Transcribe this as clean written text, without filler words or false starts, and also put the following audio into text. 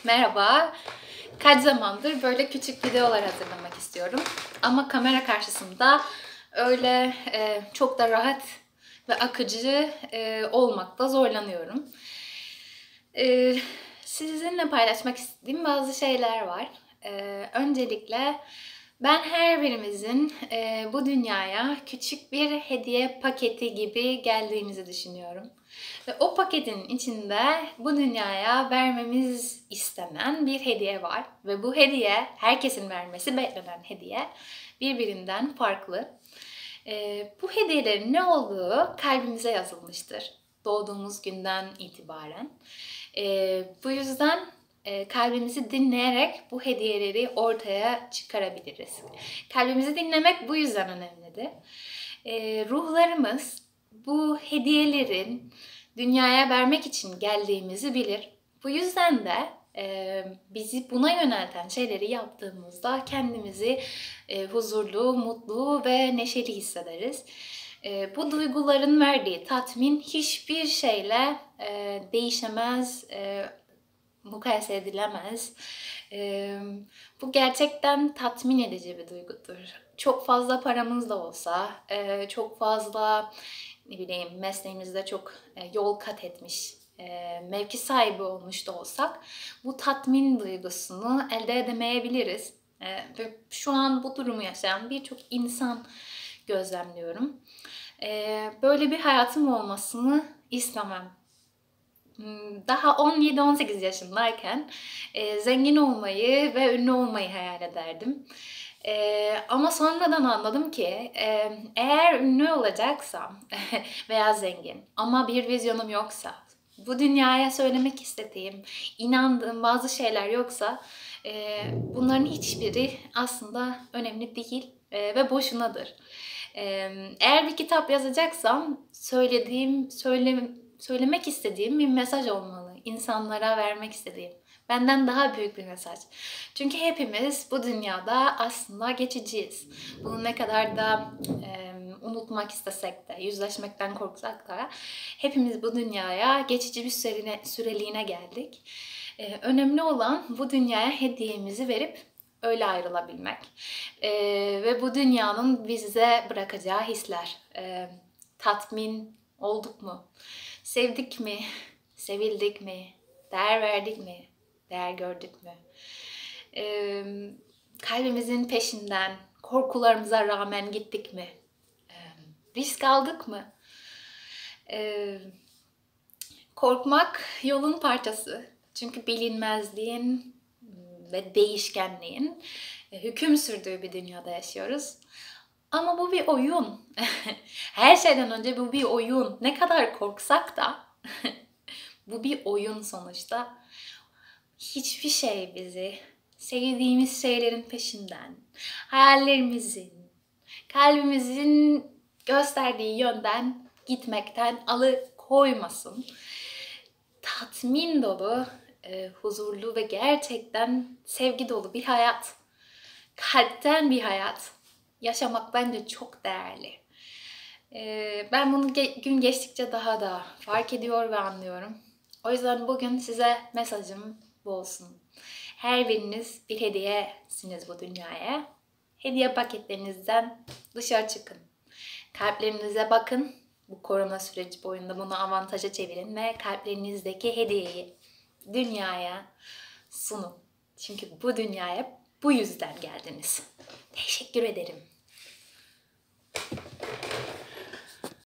Merhaba. Kaç zamandır böyle küçük videolar hazırlamak istiyorum. Ama kamera karşısında öyle çok da rahat ve akıcı olmakta zorlanıyorum. Sizinle paylaşmak istediğim bazı şeyler var. Öncelikle ben her birimizin bu dünyaya küçük bir hediye paketi gibi geldiğimizi düşünüyorum. Ve o paketin içinde bu dünyaya vermemiz istenen bir hediye var. Ve bu hediye, herkesin vermesi beklenen hediye birbirinden farklı. Bu hediyelerin ne olduğu kalbimize yazılmıştır doğduğumuz günden itibaren. Bu yüzden kalbimizi dinleyerek bu hediyeleri ortaya çıkarabiliriz. Kalbimizi dinlemek bu yüzden önemlidir. Ruhlarımız bu hediyelerin dünyaya vermek için geldiğimizi bilir. Bu yüzden de bizi buna yönelten şeyleri yaptığımızda kendimizi huzurlu, mutlu ve neşeli hissederiz. Bu duyguların verdiği tatmin hiçbir şeyle değişemez, mukayese edilemez. Bu gerçekten tatmin edici bir duygudur. Çok fazla paramız da olsa, çok fazla ne bileyim mesleğimizde çok yol kat etmiş, mevki sahibi olmuş da olsak bu tatmin duygusunu elde edemeyebiliriz. Ve şu an bu durumu yaşayan birçok insan gözlemliyorum. Böyle bir hayatım olmasını istemem. Daha 17-18 yaşındayken zengin olmayı ve ünlü olmayı hayal ederdim. Ama sonradan anladım ki eğer ünlü olacaksam veya zengin ama bir vizyonum yoksa, bu dünyaya söylemek istediğim, inandığım bazı şeyler yoksa bunların hiçbiri aslında önemli değil ve boşunadır. Eğer bir kitap yazacaksam söylemek istediğim bir mesaj olmalı. İnsanlara vermek istediğim. Benden daha büyük bir mesaj. Çünkü hepimiz bu dünyada aslında geçiciyiz. Bunu ne kadar da unutmak istesek de, yüzleşmekten korksak da hepimiz bu dünyaya geçici bir süreliğine geldik. Önemli olan bu dünyaya hediyemizi verip öyle ayrılabilmek. Ve bu dünyanın bize bırakacağı hisler. Tatmin olduk mu? Sevdik mi? Sevildik mi? Değer verdik mi? Değer gördük mü? Kalbimizin peşinden korkularımıza rağmen gittik mi? Risk aldık mı? Korkmak yolun parçası. Çünkü bilinmezliğin ve değişkenliğin hüküm sürdüğü bir dünyada yaşıyoruz. Ama bu bir oyun. Her şeyden önce bu bir oyun. Ne kadar korksak da bu bir oyun sonuçta. Hiçbir şey bizi sevdiğimiz şeylerin peşinden, hayallerimizin, kalbimizin gösterdiği yönden gitmekten alıkoymasın. Tatmin dolu, huzurlu ve gerçekten sevgi dolu bir hayat, kalpten bir hayat yaşamak bence çok değerli. Ben bunu gün geçtikçe daha da fark ediyor ve anlıyorum. O yüzden bugün size mesajım bu olsun. Her biriniz bir hediyesiniz bu dünyaya. Hediye paketlerinizden dışarı çıkın. Kalplerinize bakın. Bu korona süreci boyunda bunu avantaja çevirin ve kalplerinizdeki hediyeyi dünyaya sunun. Çünkü bu dünyaya bu yüzden geldiniz. Teşekkür ederim.